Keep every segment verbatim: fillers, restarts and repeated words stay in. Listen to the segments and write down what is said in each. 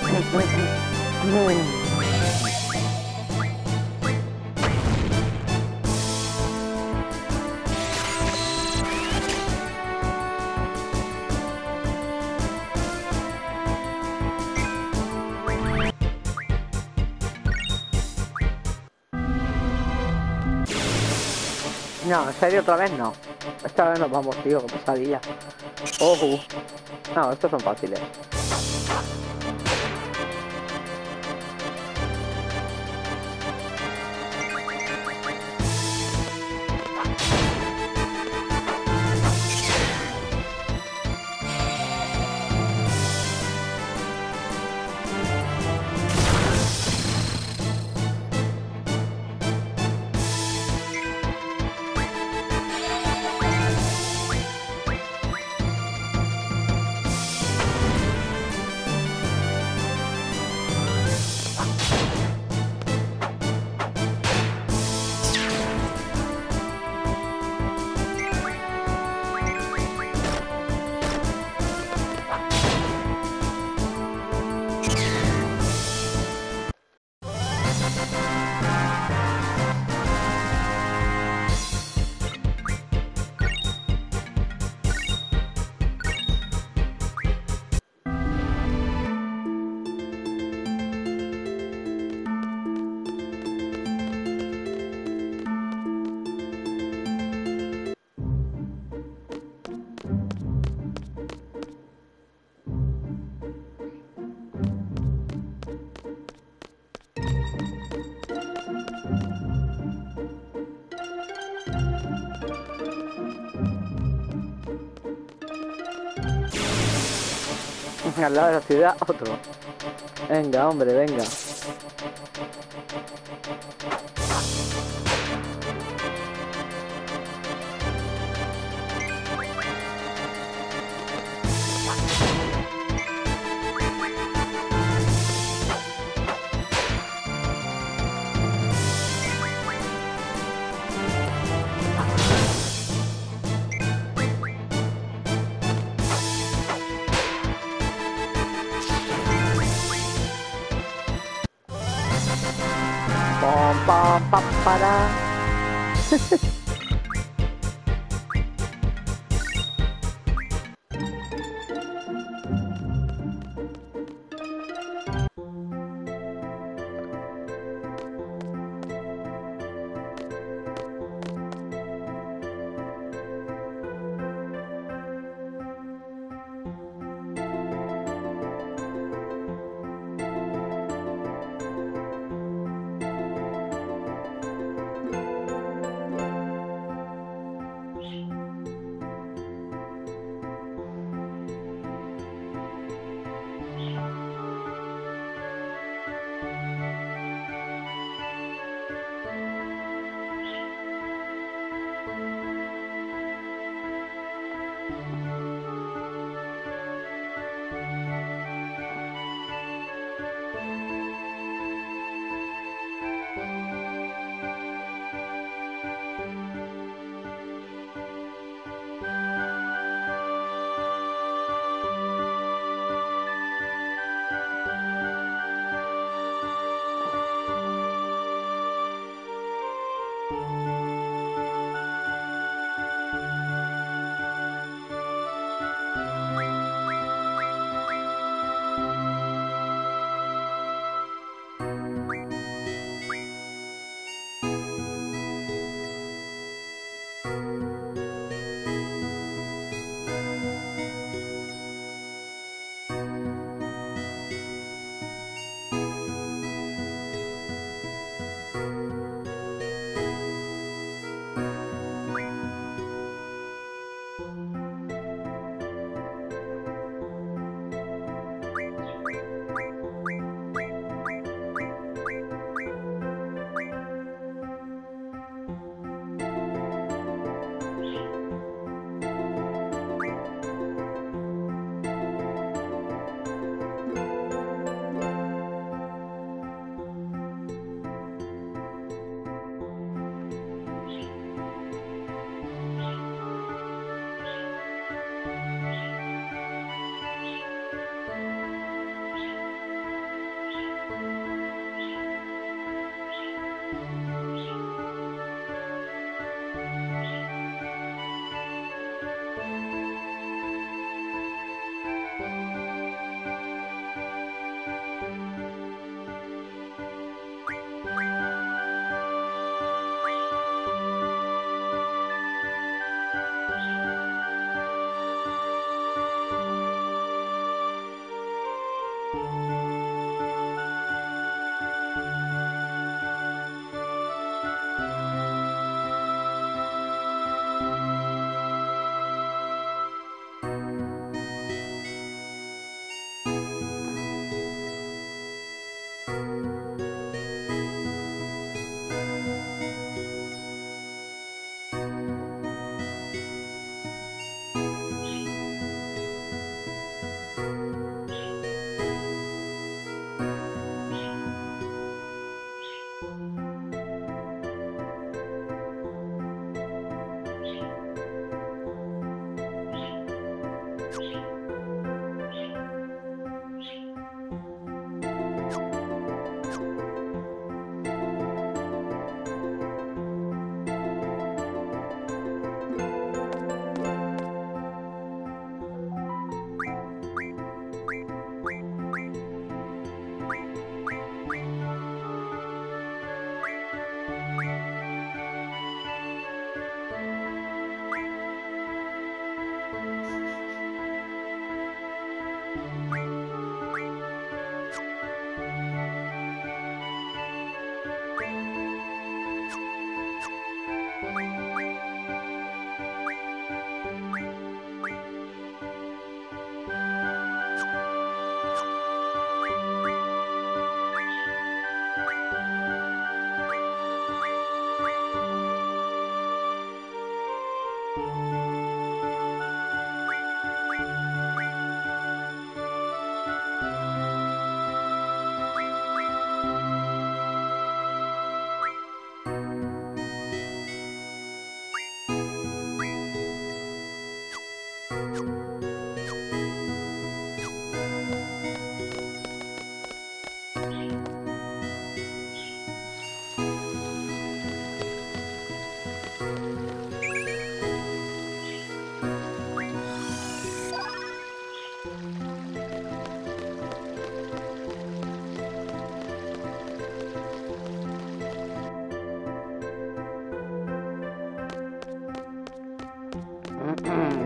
No, en serio, otra vez no. Esta vez nos vamos, tío, qué pesadilla. Ojo. No, estos son fáciles. Al lado de la ciudad, otro. Venga, hombre, venga. Pom, pom, pam, para.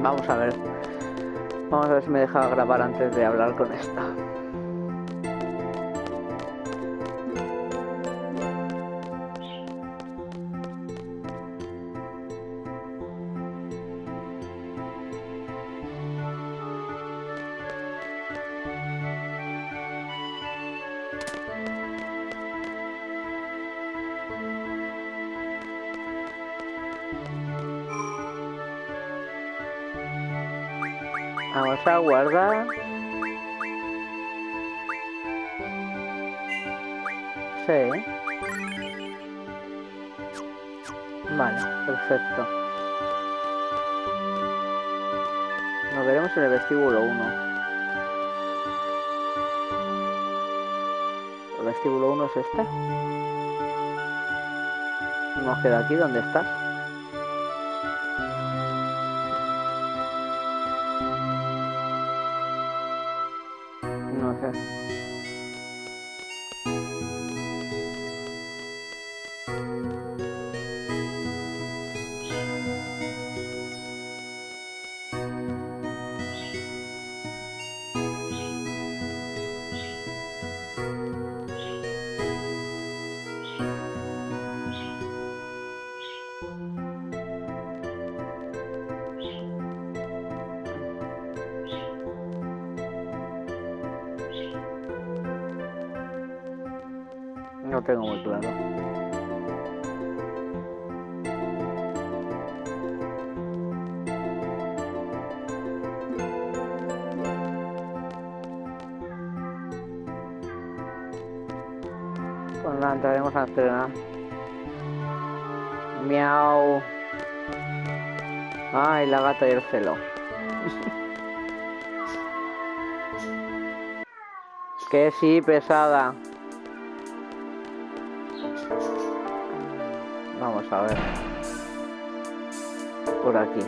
Vamos a ver. Vamos a ver si me deja grabar antes de hablar con esta. Vamos a guardar. Sí. Vale, perfecto. Nos veremos en el vestíbulo uno. ¿El vestíbulo uno es este? Nos queda aquí, ¿dónde estás? No sé. No tengo muy claro. Pues nada, entraremos a entrenar. Miau. Ay, la gata y el celo. Que sí, pesada. Vamos a ver. Por aquí.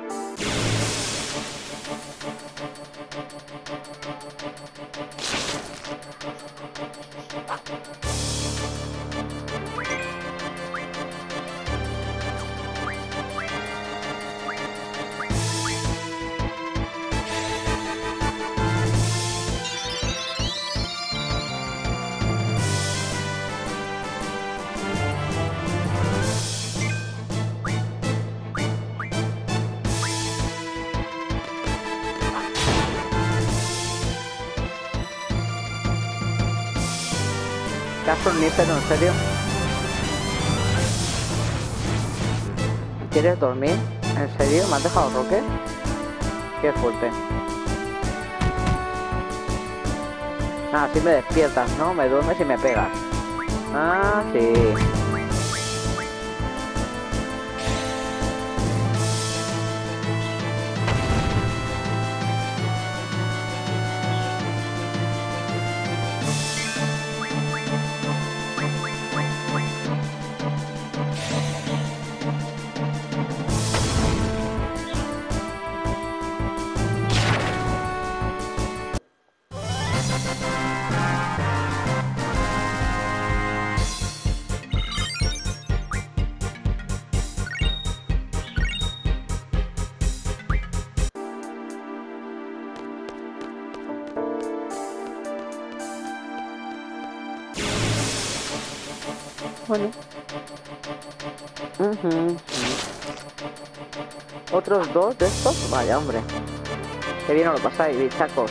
¿Qué has somnífero, en serio? ¿Quieres dormir? ¿En serio? ¿Me has dejado roque? Qué fuerte. Ah, sí me despiertas, ¿no? Me duermes y me pegas. Ah, sí. Bueno. Uh-huh. ¿Otros dos de estos? Vaya, hombre. Qué bien os lo pasáis, bichacos.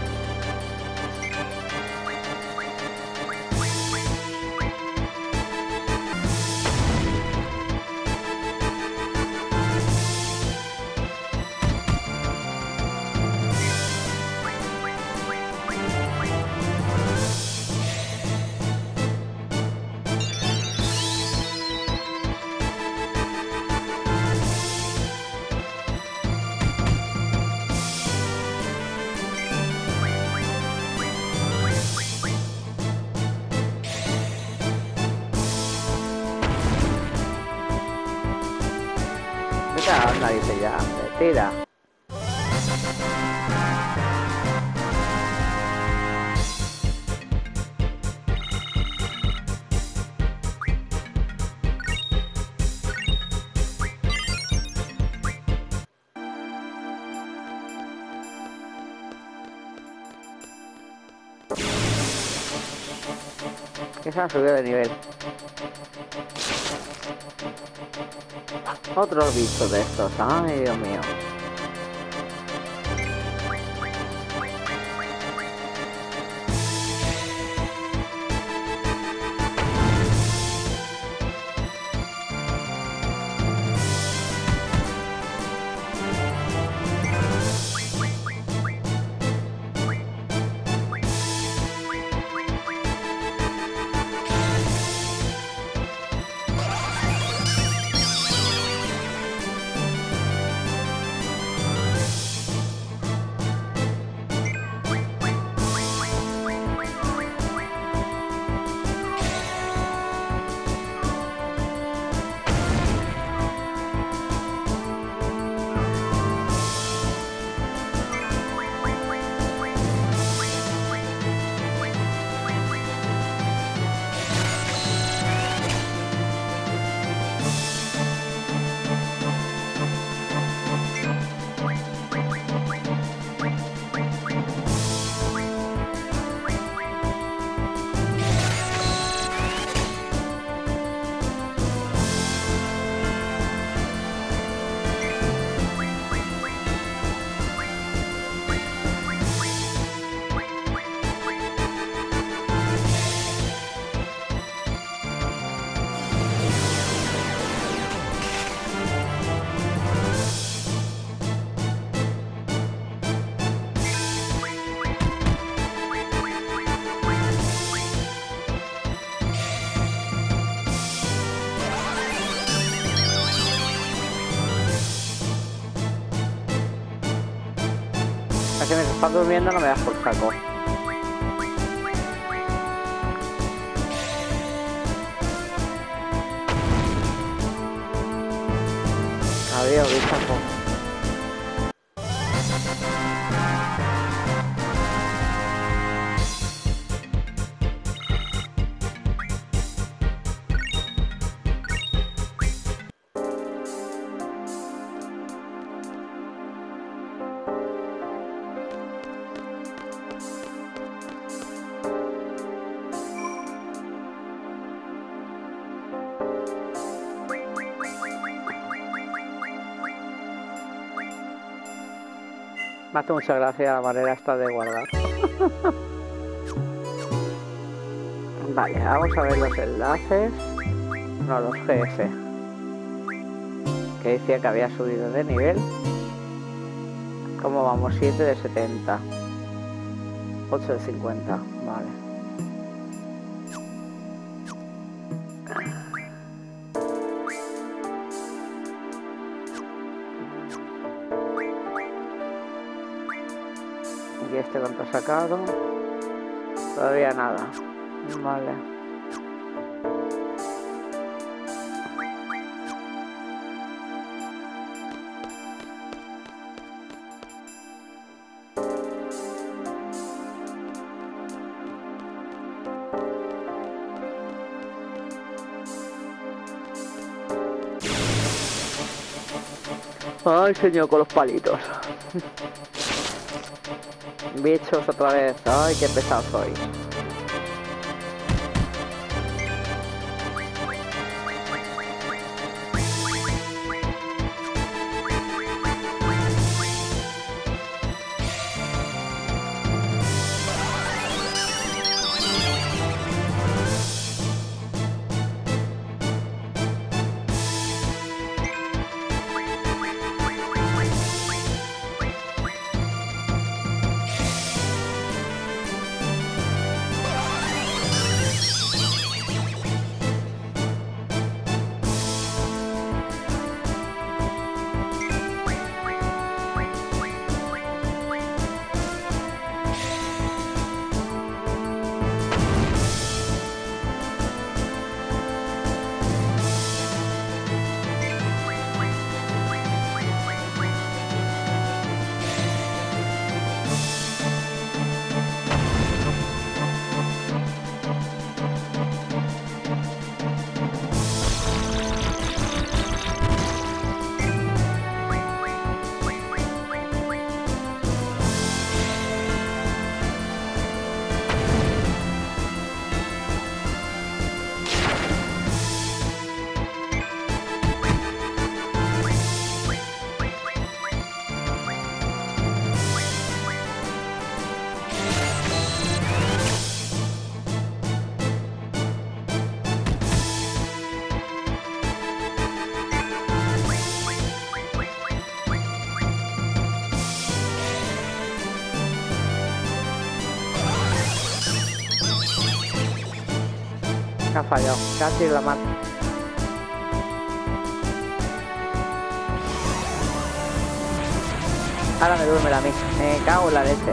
Anda, dice ya, hombre, tira. Que se han subido de nivel. Otros bichos de estos. Ay, Dios mío. Que me estás durmiendo, no me das por saco. Adiós, bichaco. Me hace mucha gracia la manera esta de guardar. Vale, vamos a ver los enlaces. No, los G F. Que decía que había subido de nivel. ¿Cómo vamos? siete de setenta. ocho de cincuenta. Vale. ¿Y este cuánto ha sacado? Todavía nada. Vale. Ay, señor, con los palitos. Bichos otra vez. Ay, qué pesado soy. ha fallado. Casi la mata. Ahora me duerme la mí. Me cago en la leche.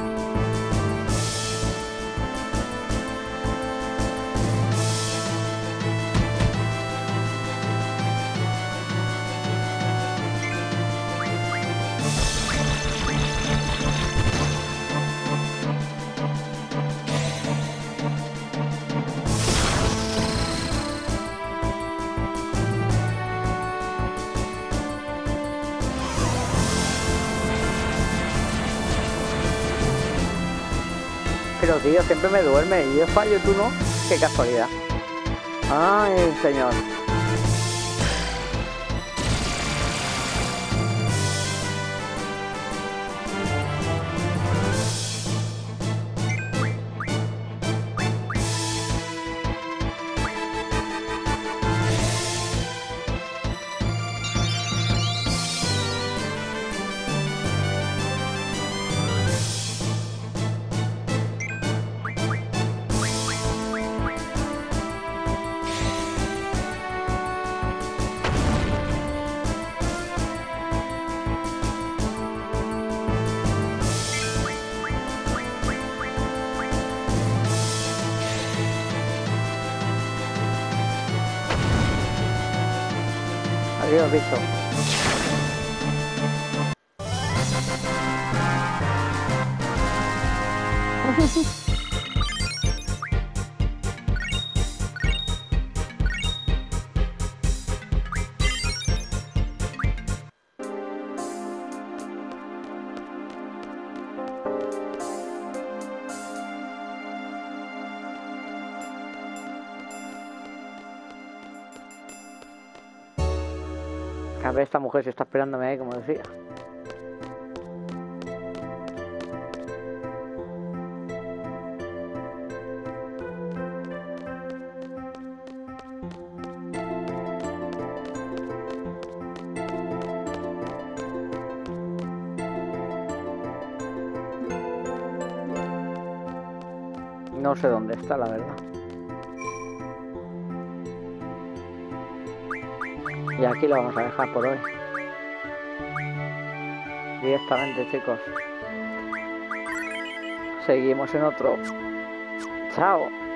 Pero tío, siempre me duerme y yo fallo, tú no. Qué casualidad. Ay, señor. Adiós, bicho. A ver, esta mujer se está esperándome ahí, como decía. No sé dónde está, la verdad. Y aquí lo vamos a dejar por hoy. Directamente, chicos. Seguimos en otro. Chao.